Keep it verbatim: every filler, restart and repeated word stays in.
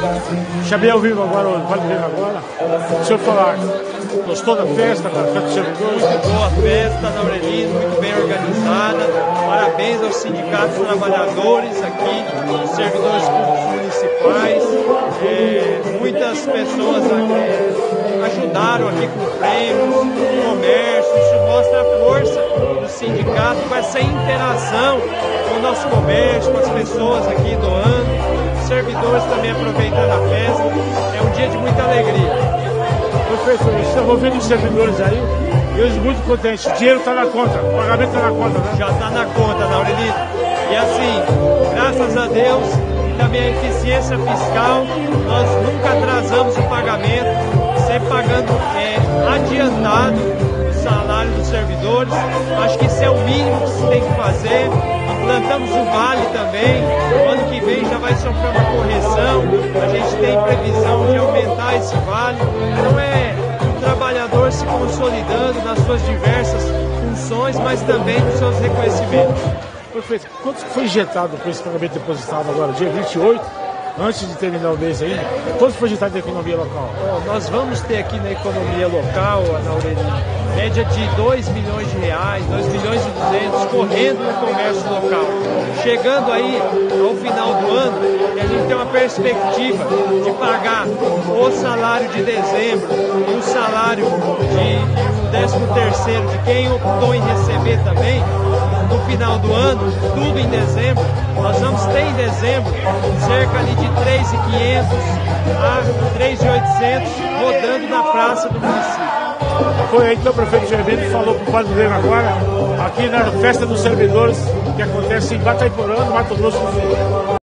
Chamei ao vivo agora, o Vale Vivo agora. Deixa eu falar, gostou da festa, da festa dos servidores? Muito boa a festa da Aurelino, muito bem organizada. Parabéns aos sindicatos trabalhadores aqui, os servidores públicos municipais. É, muitas pessoas aqui ajudaram aqui com prêmios, com comércio. Isso mostra a força do sindicato com essa interação com o nosso comércio, com as pessoas aqui doando. Os servidores também aproveitando a festa. É um dia de muita alegria. Prefeito, estamos vendo os servidores aí, e eles muito contentes. O dinheiro está na conta, o pagamento está na conta, né? Já está na conta, né, Aurelino? E assim, graças a Deus, e também a eficiência fiscal, nós nunca atrasamos o pagamento, sempre pagando é, adiantado o salário dos servidores. Acho que isso é o mínimo que se tem que fazer. Implantamos o Vale também. O ano que vem já vai sofrer uma correção. A gente tem previsão de aumentar esse Vale. Então é o trabalhador se consolidando nas suas diversas funções, mas também nos seus reconhecimentos. Perfeito. Quanto foi injetado por esse pagamento depositado agora, dia vinte e oito, antes de terminar o mês ainda? Quanto foi injetado na economia local? Bom, nós vamos ter aqui na economia local, Ana Aurelino, média de dois milhões de reais, dois milhões e duzentos correndo no comércio local. Chegando aí ao final do ano, e a gente tem uma perspectiva de pagar o salário de dezembro e o salário de o décimo terceiro de quem optou em receber também, no final do ano, tudo em dezembro. Nós vamos ter em dezembro cerca ali de três mil e quinhentos a três mil e oitocentos rodando na praça do município. Foi aí que o prefeito Germino falou para o Padre agora, aqui na Festa dos Servidores, que acontece em Bataiporã, no Mato Grosso do Sul.